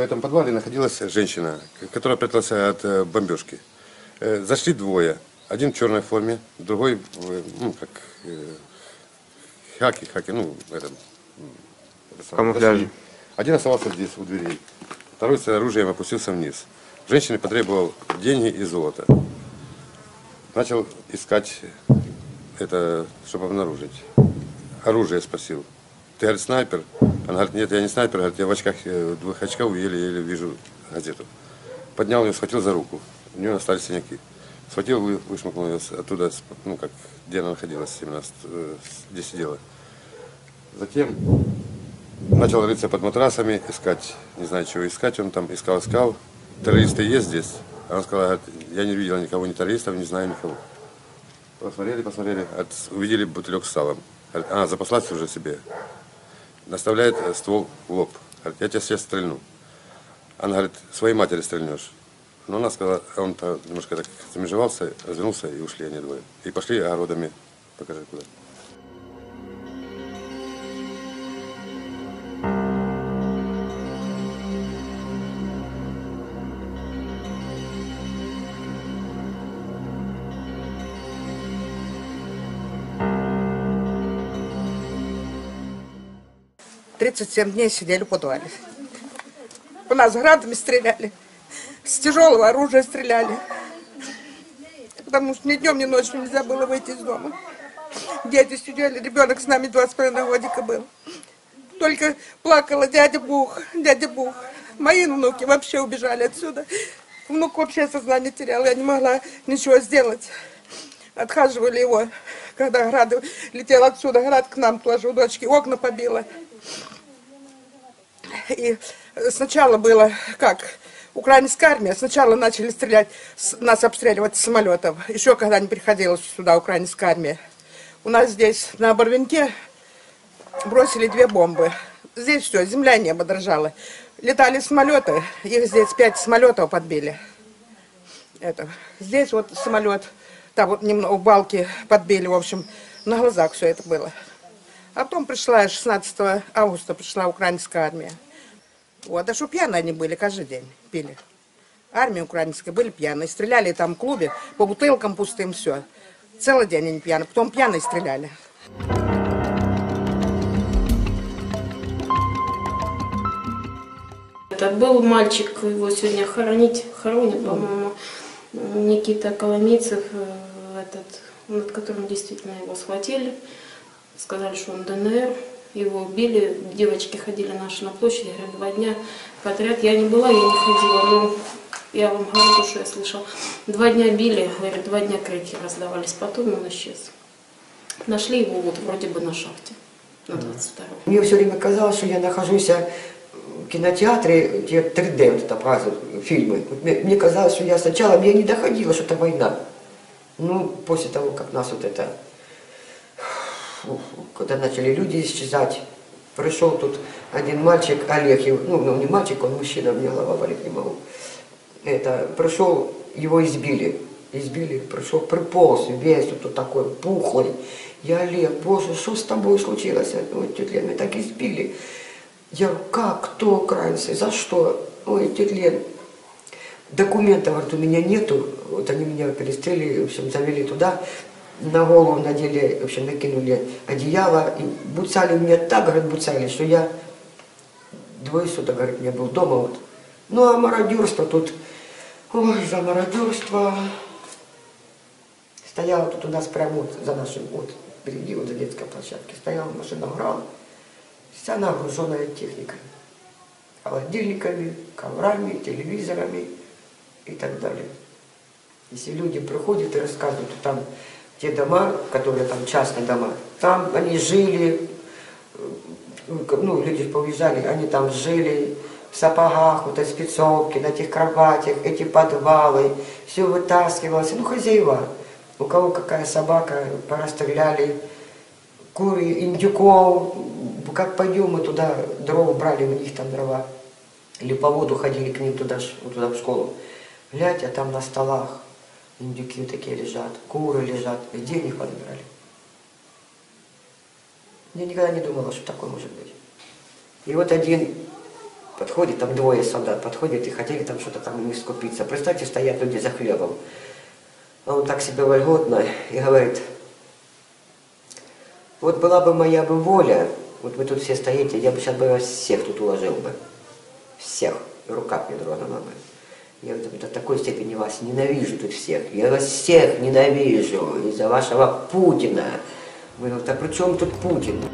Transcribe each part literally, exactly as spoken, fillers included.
этом подвале находилась женщина, которая пряталась от бомбежки. Зашли двое. Один в черной форме, другой, ну, как хаки, хаки, ну, это, это камуфляж. Один оставался здесь, у дверей. Второй с оружием опустился вниз. Женщине потребовал деньги и золото. Начал искать это, чтобы обнаружить. Оружие спросил. Ты, говорит, снайпер? Она говорит, нет, я не снайпер, говорит, я в очках, в двух очках еле-еле вижу газету. Поднял ее, схватил за руку. У нее остались синяки. Схватил, вышмакнул ее оттуда, ну, как, где она находилась, именно, где сидела. Затем начал рыться под матрасами, искать, не знаю, чего искать, он там искал, искал. Террористы есть здесь? Она сказала, я не видела никого, ни террористов, не знаю никого. Посмотрели, посмотрели, от, увидели бутылек с салом. Она запаслась уже себе. Наставляет ствол в лоб. Говорит, я тебя сейчас стрельну. Она говорит, своей матери стрельнешь. Но она сказала, он немножко так замежевался, развернулся и ушли они двое. И пошли огородами, покажи куда. тридцать семь дней сидели в подвале. У нас градами стреляли, с тяжелого оружия стреляли. Потому что ни днем, ни ночью нельзя было выйти из дома. Дети сидели, ребенок с нами два с половиной годика был. Только плакала дядя Бух, дядя Бух. Мои внуки вообще убежали отсюда. Внук вообще сознание терял, я не могла ничего сделать. Отхаживали его, когда град летел отсюда, град к нам тоже у дочки окна побило. И сначала было как, украинская армия, сначала начали стрелять, нас обстреливать с самолетов, еще когда не приходила сюда украинская армия. У нас здесь на Барвинке бросили две бомбы. Здесь все, земля и небо дрожало. Летали самолеты, их здесь пять самолетов подбили. Это. Здесь вот самолет, там вот немного балки подбили, в общем, на глазах все это было. А потом пришла, шестнадцатого августа пришла украинская армия. Вот, а что пьяные они были, каждый день пили. Армия украинская, были пьяные, стреляли там в клубе, по бутылкам пустым, все. Целый день они пьяные, потом пьяные стреляли. Это был мальчик, его сегодня хоронить, хоронят, по-моему, Никита Коломейцев, этот, над которым действительно его схватили. Сказали, что он ДНР, его убили, девочки ходили наши на площади, говорят, два дня подряд. Я не была, я не ходила, но я вам говорю то, что я слышала. Два дня били, говорят, два дня крики раздавались, потом он исчез. Нашли его вот вроде бы на шахте, на двадцать втором. Мне все время казалось, что я нахожусь в кинотеатре, где три дэ, вот это показывают, фильмы. Мне, мне казалось, что я сначала, я не доходила, что это война. Ну, после того, как нас вот это... Когда начали люди исчезать, пришел тут один мальчик, Олег, его, ну, ну не мальчик, он мужчина, мне голова болит, не могу. Это, пришел, его избили, избили, пришел, приполз, весь тут такой пухлый. Я, Олег, боже, что с тобой случилось? Ой, тетя Лен, меня так избили. Я, как, кто украинцы, за что? Ой, тетя Лен, документов, говорит, у меня нету, вот они меня перестрелили, в общем, завели туда. На голову надели, в общем, накинули одеяло, и буцали меня так, говорит, буцали, что я двое суток, говорит, я был дома, вот. Ну, а мародерство тут, ой, за мародерство. Стояла тут у нас прямо вот за нашим, вот, впереди, вот за детской площадке, стояла машина грала, вся нагруженная техникой, холодильниками, коврами, телевизорами и так далее. Если люди приходят и рассказывают, то там те дома, которые там частные дома, там они жили, ну, люди повыезжали, они там жили в сапогах, вот эти спецовки, на этих кроватях, эти подвалы, все вытаскивалось, ну, хозяева. У кого какая собака, порастреляли, куры, индюков, как пойдем мы туда, дрова брали, у них там дрова, или по воду ходили к ним туда, туда в школу. Глядь, а там на столах индюки такие лежат, куры лежат, где их подбирали? Я никогда не думала, что такое может быть. И вот один Подходит, там двое солдат подходят и хотели там что-то там не скупиться. Представьте, стоят люди за хлебом. А он так себе вольготно и говорит: вот была бы моя бы воля, вот вы тут все стоите, я бы сейчас бы вас всех тут уложил бы. Всех. Рука не дрогнула бы. Я до такой степени вас ненавижу тут всех. Я вас всех ненавижу из-за вашего Путина. Вы говорите: а при чем тут Путин?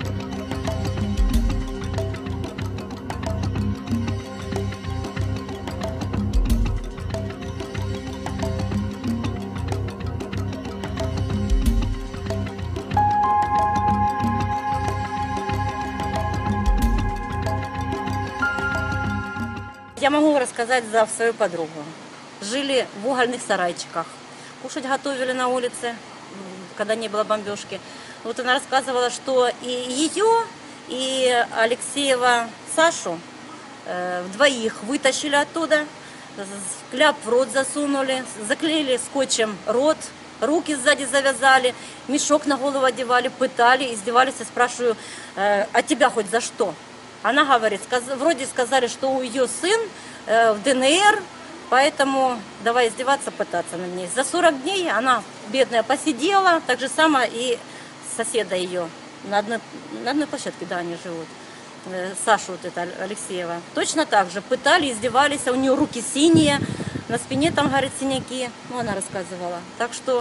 Я могу рассказать за свою подругу. Жили в угольных сарайчиках. Кушать готовили на улице, когда не было бомбежки. Вот она рассказывала, что и ее, и Алексеева Сашу э, двоих вытащили оттуда, кляп в рот засунули, заклеили скотчем рот, руки сзади завязали, мешок на голову одевали, пытали, издевались. Я спрашиваю: э, а тебя хоть за что? Она говорит, сказ, вроде сказали, что у ее сын э, в ДНР, поэтому давай издеваться, пытаться над ней. За сорок дней она, бедная, посидела, так же само и соседа ее, на одной, на одной площадке, да, они живут, э, Сашу вот это, Алексеева. Точно так же пытали, издевались, а у нее руки синие, на спине там, говорит, синяки, ну, она рассказывала. Так что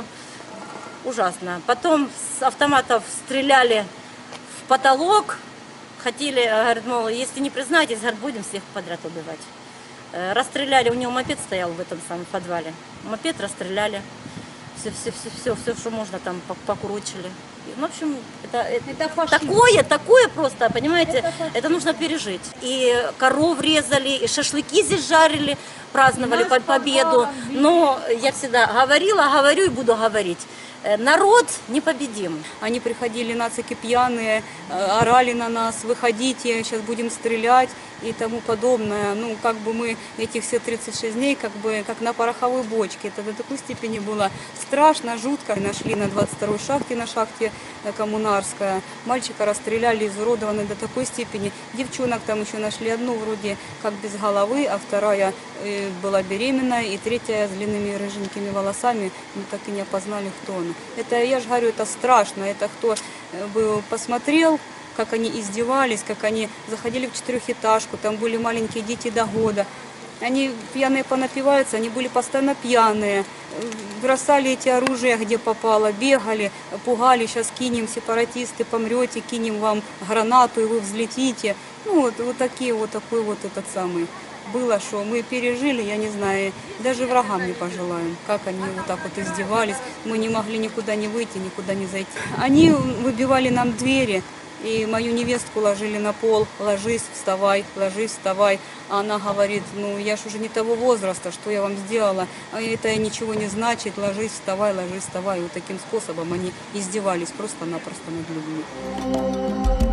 ужасно. Потом с автоматов стреляли в потолок. Хотели, говорит, мол, если не признаетесь, говорит, будем всех подряд убивать. Расстреляли, у него мопед стоял в этом самом подвале. Мопед расстреляли. Все, все, все, все, все, что можно, там покурочили. В общем, это, это такое, такое просто, понимаете, это, это нужно пережить. И коров резали, и шашлыки здесь жарили, праздновали под победу. Но я всегда говорила, говорю и буду говорить. Народ непобедим. Они приходили нацики пьяные, орали на нас: выходите, сейчас будем стрелять и тому подобное. Ну, как бы мы этих все тридцать шесть дней, как бы, как на пороховой бочке. Это до такой степени было страшно, жутко. Нашли на двадцать второй шахте, на шахте Коммунарская. Мальчика расстреляли, изуродованный до такой степени. Девчонок там еще нашли, одну вроде как без головы, а вторая э, была беременная, и третья с длинными рыженькими волосами. Мы так и не опознали, кто она. Это, я же говорю, это страшно. Это кто бы посмотрел, как они издевались, как они заходили в четырехэтажку, там были маленькие дети до года. Они пьяные понапиваются, они были постоянно пьяные, бросали эти оружия, где попало, бегали, пугали: сейчас кинем, сепаратисты, помрете, кинем вам гранату, и вы взлетите. Ну, вот, вот такие вот, такой вот этот самый. Было, что мы пережили, я не знаю, даже врагам не пожелаем, как они вот так вот издевались. Мы не могли никуда не выйти, никуда не зайти. Они выбивали нам двери, и мою невестку ложили на пол: ложись, вставай, ложись, вставай. А она говорит: ну я ж уже не того возраста, что я вам сделала, а это ничего не значит, ложись, вставай, ложись, вставай. И вот таким способом они издевались просто-напросто над людьми.